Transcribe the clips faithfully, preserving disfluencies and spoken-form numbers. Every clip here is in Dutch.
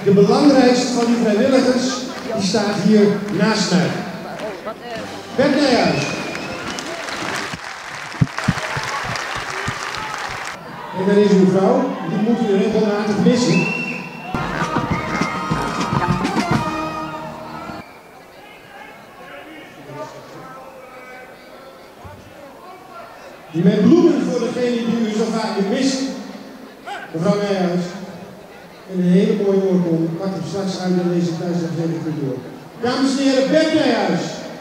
De belangrijkste van die vrijwilligers die staat hier naast mij. Bert Nijhuis. En dan is uw vrouw, die moet u regelmatig missen. Die met bloemen voor degene die u zo vaak mist. Mevrouw Nijhuis. En een hele mooie oorkonde. Pak hem straks uit en lees ik thuis nog even goed door. Dames en heren, Bert Nijhuis.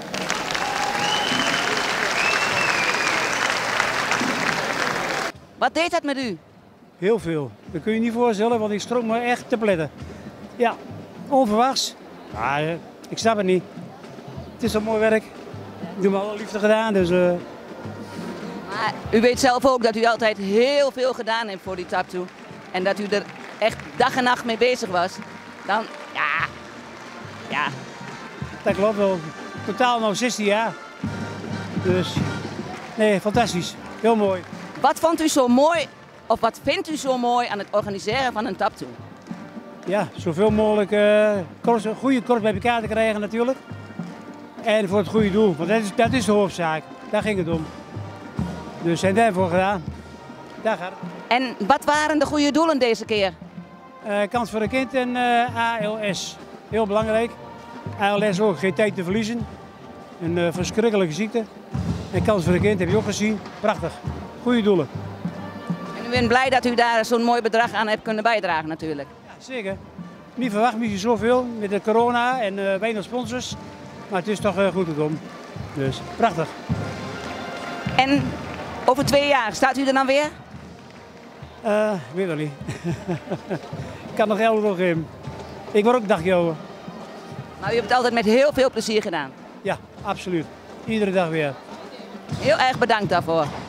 Wat deed dat met u? Heel veel. Dat kun je niet voorstellen, want ik strook me echt te pletten. Ja, onverwachts. Maar uh, ik snap het niet. Het is zo mooi werk. Ik doe me alle liefde gedaan, dus... Uh... Maar u weet zelf ook dat u altijd heel veel gedaan heeft voor die Taptoe. En dat u er echt dag en nacht mee bezig was. Dan, ja... Ja... Dat klopt wel. Totaal nog zestien jaar. Dus... Nee, fantastisch. Heel mooi. Wat vond u zo mooi, of wat vindt u zo mooi aan het organiseren van een Taptoe? Ja, zoveel mogelijk uh, korps, goede korps bij elkaar te krijgen natuurlijk. En voor het goede doel, want dat is, dat is de hoofdzaak. Daar ging het om. Dus zijn daarvoor gedaan. Daar gaat het. En wat waren de goede doelen deze keer? Uh, kans voor een kind en uh, A L S. Heel belangrijk. A L S ook, geen tijd te verliezen. Een uh, verschrikkelijke ziekte. En kans voor een kind heb je ook gezien. Prachtig. Goede doelen. En u bent blij dat u daar zo'n mooi bedrag aan hebt kunnen bijdragen natuurlijk. Ja, zeker. Niet verwacht misschien zoveel met de corona en uh, weinig sponsors. Maar het is toch uh, goed gekomen. Dus prachtig. En over twee jaar, staat u er dan weer? Uh, ik weet nog niet. Ik kan nog heel veel geven. Ik word ook dagjouwer. Maar u hebt het altijd met heel veel plezier gedaan. Ja, absoluut. Iedere dag weer. Heel erg bedankt daarvoor.